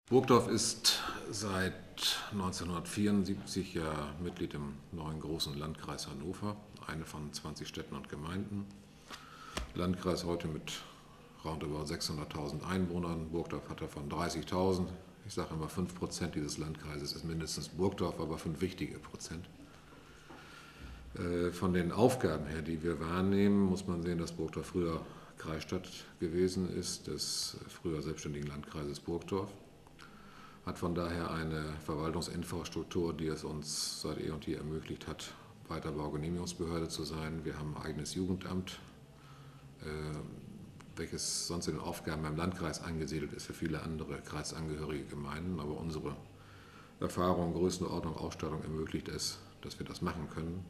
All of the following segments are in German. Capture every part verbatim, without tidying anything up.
Burgdorf ist seit neunzehnhundertvierundsiebzig ja Mitglied im neuen großen Landkreis Hannover, eine von zwanzig Städten und Gemeinden. Landkreis heute mit roundabout sechshunderttausend Einwohnern. Burgdorf hat davon dreißigtausend. Ich sage immer, fünf Prozent dieses Landkreises ist mindestens Burgdorf, aber fünf wichtige Prozent. Von den Aufgaben her, die wir wahrnehmen, muss man sehen, dass Burgdorf früher Kreisstadt gewesen ist, des früher selbstständigen Landkreises Burgdorf. Hat von daher eine Verwaltungsinfrastruktur, die es uns seit eh und je ermöglicht hat, weiter Baugenehmigungsbehörde zu sein. Wir haben ein eigenes Jugendamt, welches sonst in den Aufgaben beim Landkreis angesiedelt ist für viele andere kreisangehörige Gemeinden. Aber unsere Erfahrung, Größenordnung, Ausstattung ermöglicht es, dass wir das machen können.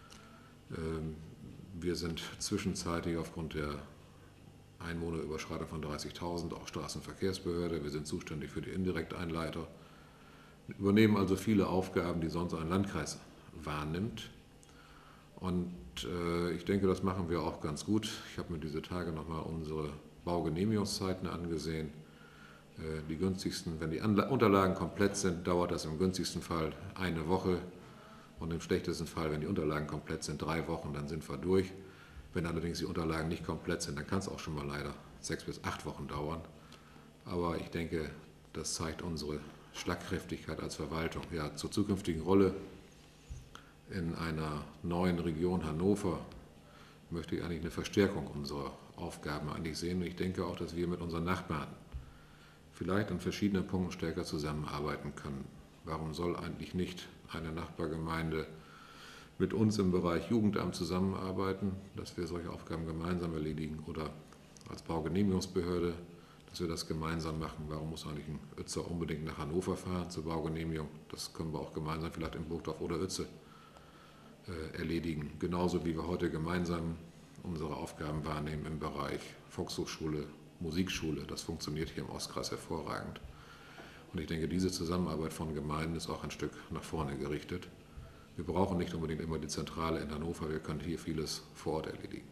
Wir sind zwischenzeitlich aufgrund der Einwohnerüberschreitung von dreißigtausend auch Straßenverkehrsbehörde. Wir sind zuständig für die Indirekteinleiter, übernehmen also viele Aufgaben, die sonst ein Landkreis wahrnimmt. Und äh, ich denke, das machen wir auch ganz gut. Ich habe mir diese Tage nochmal unsere Baugenehmigungszeiten angesehen. Äh, die günstigsten, wenn die Anla- Unterlagen komplett sind, dauert das im günstigsten Fall eine Woche und im schlechtesten Fall, wenn die Unterlagen komplett sind, drei Wochen, dann sind wir durch. Wenn allerdings die Unterlagen nicht komplett sind, dann kann es auch schon mal leider sechs bis acht Wochen dauern. Aber ich denke, das zeigt unsere Schlagkräftigkeit als Verwaltung. Ja, zur zukünftigen Rolle in einer neuen Region Hannover möchte ich eigentlich eine Verstärkung unserer Aufgaben eigentlich sehen. Und ich denke auch, dass wir mit unseren Nachbarn vielleicht an verschiedenen Punkten stärker zusammenarbeiten können. Warum soll eigentlich nicht eine Nachbargemeinde mit uns im Bereich Jugendamt zusammenarbeiten, dass wir solche Aufgaben gemeinsam erledigen, oder als Baugenehmigungsbehörde, dass wir das gemeinsam machen. Warum muss eigentlich ein Uetzer unbedingt nach Hannover fahren zur Baugenehmigung? Das können wir auch gemeinsam vielleicht in Burgdorf oder Uetze äh, erledigen. Genauso wie wir heute gemeinsam unsere Aufgaben wahrnehmen im Bereich Volkshochschule, Musikschule. Das funktioniert hier im Ostkreis hervorragend. Und ich denke, diese Zusammenarbeit von Gemeinden ist auch ein Stück nach vorne gerichtet. Wir brauchen nicht unbedingt immer die Zentrale in Hannover, wir können hier vieles vor Ort erledigen.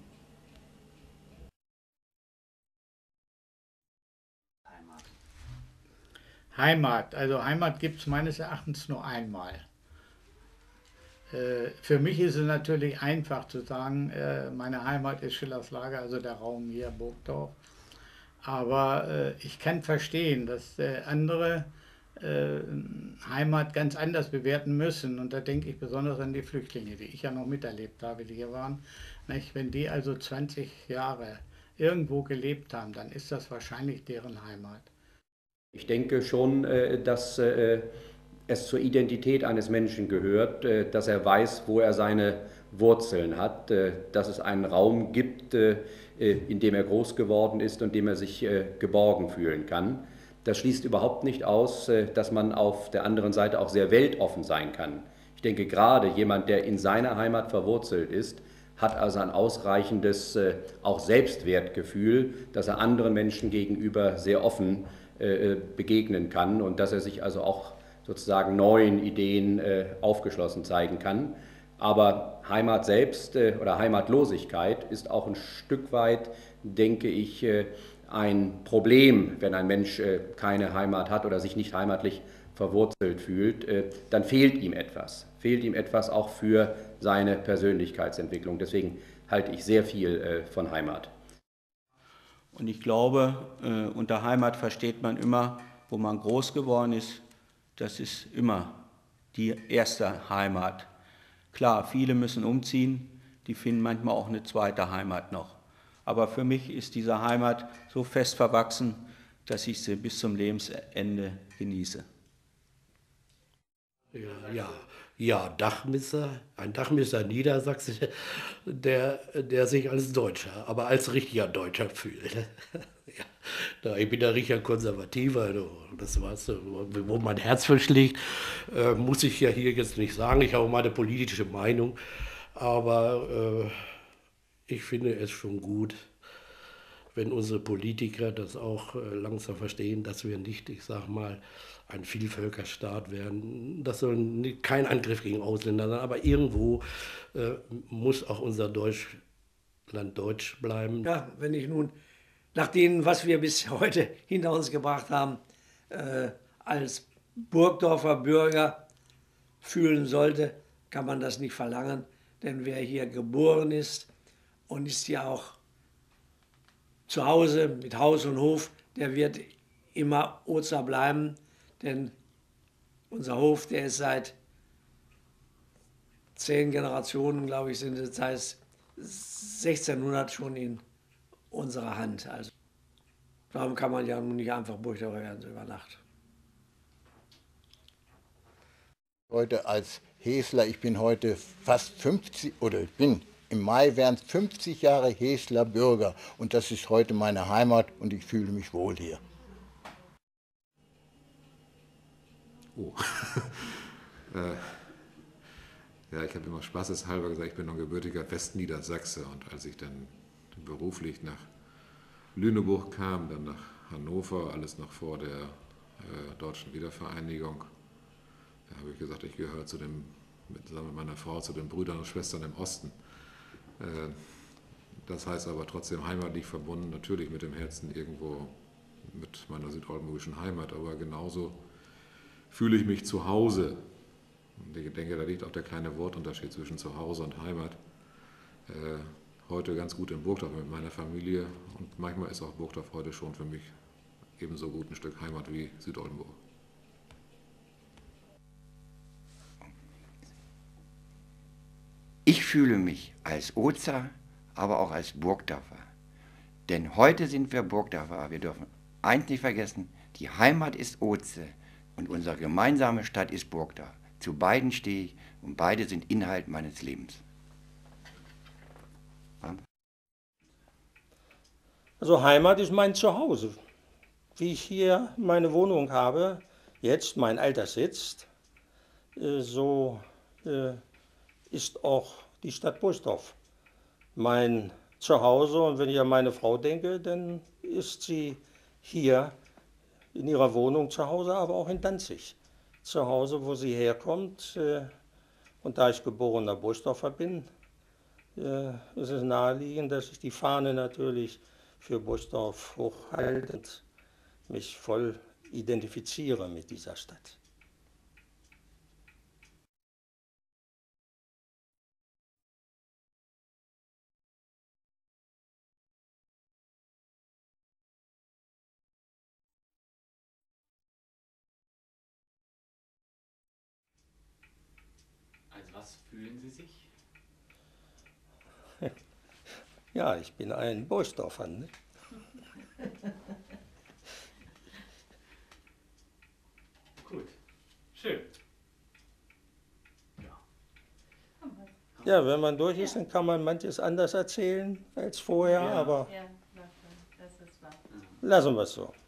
Heimat. Heimat, also Heimat gibt es meines Erachtens nur einmal. Äh, für mich ist es natürlich einfach zu sagen, äh, meine Heimat ist Schillerslager, also der Raum hier, Burgdorf. Aber äh, ich kann verstehen, dass äh, andere äh, Heimat ganz anders bewerten müssen. Und da denke ich besonders an die Flüchtlinge, die ich ja noch miterlebt habe, die hier waren. Nicht? Wenn die also zwanzig Jahre irgendwo gelebt haben, dann ist das wahrscheinlich deren Heimat. Ich denke schon, äh, dass äh, es zur Identität eines Menschen gehört, äh, dass er weiß, wo er seine Wurzeln hat, äh, dass es einen Raum gibt, äh, in dem er groß geworden ist und in dem er sich äh, geborgen fühlen kann. Das schließt überhaupt nicht aus, äh, dass man auf der anderen Seite auch sehr weltoffen sein kann. Ich denke, gerade jemand, der in seiner Heimat verwurzelt ist, hat also ein ausreichendes äh, auch Selbstwertgefühl, dass er anderen Menschen gegenüber sehr offen äh, begegnen kann und dass er sich also auch sozusagen neuen Ideen äh, aufgeschlossen zeigen kann. Aber Heimat selbst äh, oder Heimatlosigkeit ist auch ein Stück weit, denke ich, äh, ein Problem, wenn ein Mensch äh, keine Heimat hat oder sich nicht heimatlich verwurzelt fühlt, äh, dann fehlt ihm etwas. Fehlt ihm etwas auch für seine Persönlichkeitsentwicklung. Deswegen halte ich sehr viel äh, von Heimat. Und ich glaube, äh, unter Heimat versteht man immer, wo man groß geworden ist. Das ist immer die erste Heimat. Klar, viele müssen umziehen, die finden manchmal auch eine zweite Heimat noch. Aber für mich ist diese Heimat so fest verwachsen, dass ich sie bis zum Lebensende genieße. Ja, ja, ja, Dachmisser, ein Dachmisser Niedersachse, der, der sich als Deutscher, aber als richtiger Deutscher fühlt. Ja, ich bin ein richtiger Konservativer, das weißt du, wo mein Herz verschlägt, äh, muss ich ja hier jetzt nicht sagen. Ich habe meine politische Meinung, aber äh, ich finde es schon gut, wenn unsere Politiker das auch äh, langsam verstehen, dass wir nicht, ich sag mal, ein Vielvölkerstaat werden. Das soll nicht, kein Angriff gegen Ausländer sein, aber irgendwo äh, muss auch unser Deutschland deutsch bleiben. Ja, wenn ich nun nach dem, was wir bis heute hinter uns gebracht haben, äh, als Burgdorfer Bürger fühlen sollte, kann man das nicht verlangen. Denn wer hier geboren ist und ist ja auch zu Hause mit Haus und Hof, der wird immer Ozer bleiben. Denn unser Hof, der ist seit zehn Generationen, glaube ich, sind es, das heißt sechzehnhundert schon in unserer Hand. Also darum kann man ja nun nicht einfach Burgdorfer werden so über Nacht. Heute als Hesler, ich bin heute fast fünfzig, oder ich bin, im Mai wären es fünfzig Jahre Hesler Bürger und das ist heute meine Heimat und ich fühle mich wohl hier. Oh. äh, ja, ich habe immer spaßeshalber gesagt, ich bin ein gebürtiger Westniedersachse und als ich dann beruflich nach Lüneburg kam, dann nach Hannover, alles noch vor der äh, deutschen Wiedervereinigung, da habe ich gesagt, ich gehöre zu dem, mit, zusammen mit meiner Frau zu den Brüdern und Schwestern im Osten. Äh, das heißt aber trotzdem heimatlich verbunden, natürlich mit dem Herzen irgendwo mit meiner südoldenburgischen Heimat, aber genauso fühle ich mich zu Hause. Und ich denke, da liegt auch der kleine Wortunterschied zwischen zu Hause und Heimat. Äh, heute ganz gut in Burgdorf mit meiner Familie und manchmal ist auch Burgdorf heute schon für mich ebenso gut ein Stück Heimat wie Südoldenburg. Ich fühle mich als Ozer, aber auch als Burgdorfer. Denn heute sind wir Burgdorfer, aber wir dürfen eins nicht vergessen, die Heimat ist Oze und unsere gemeinsame Stadt ist Burgdorf. Zu beiden stehe ich und beide sind Inhalt meines Lebens. Also Heimat ist mein Zuhause. Wie ich hier meine Wohnung habe, jetzt mein Alterssitz, so ist auch die Stadt Burgdorf mein Zuhause. Und wenn ich an meine Frau denke, dann ist sie hier in ihrer Wohnung zu Hause, aber auch in Danzig zu Hause, wo sie herkommt. Und da ich geborener Burgdorfer bin, ist es naheliegend, dass ich die Fahne natürlich für Burgdorf hochhalte und mich voll identifiziere mit dieser Stadt. Als was fühlen Sie sich? Ja, ich bin ein Burgdorfer. Ne? Gut, schön. Ja, wenn man durch ist, dann kann man manches anders erzählen als vorher, Ja. aber Ja, das ist wahr. lassen wir es so.